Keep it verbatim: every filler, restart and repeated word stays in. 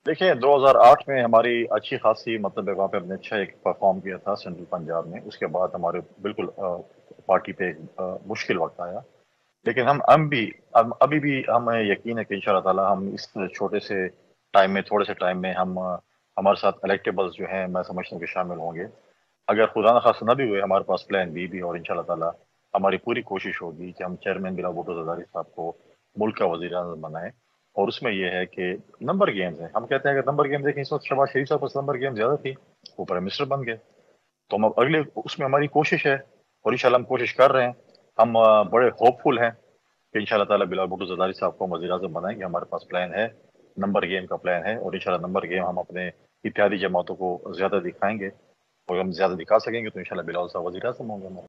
देखिए, दो हज़ार आठ में हमारी अच्छी खासी मतलब वहाँ पे हमने अच्छा एक परफॉर्म किया था सेंट्रल पंजाब में। उसके बाद हमारे बिल्कुल अ, पार्टी पे एक अ, मुश्किल वक्त आया। लेकिन हम हम भी हम अभी भी हमें यकीन है कि इंशाल्लाह ताला हम इस छोटे से टाइम में थोड़े से टाइम में हम अ, हमारे साथ इलेक्टेबल्स जो हैं मैं समझता हूँ कि शामिल होंगे। अगर खुदा न खास्ता ना भी हुए हमारे पास प्लान बी भी और इंशाल्लाह ताला हमारी पूरी कोशिश होगी कि हम चेयरमैन बिला भुट्टो ज़रदारी साहब को मुल्क का वज़ीर-ए-आज़म बनाएँ। और उसमें ये है कि नंबर गेम्स हैं। हम कहते हैं कि नंबर गेम देखें, इस वक़्त शहबाज शरीफ साहब के पास नंबर गेम ज़्यादा थी, वो प्राइम मिनिस्टर बन गए। तो हम अब अगले उसमें हमारी कोशिश है और इंशाल्लाह हम कोशिश कर रहे हैं। हम अ, बड़े होपफुल हैं कि इंशाल्लाह ताला बिलावल भुट्टो ज़रदारी साहब को वज़ीर-ए-आज़म बनाएँगे। हमारे पास प्लान है, नंबर गेम का प्लान है और इंशाल्लाह नंबर गेम हम अपने इत्तेहादी जमातों को ज़्यादा दिखाएँगे और हम ज़्यादा दिखा सकेंगे तो इंशाल्लाह बिलावल साहब वज़ीर-ए-आज़म होंगे हमारे।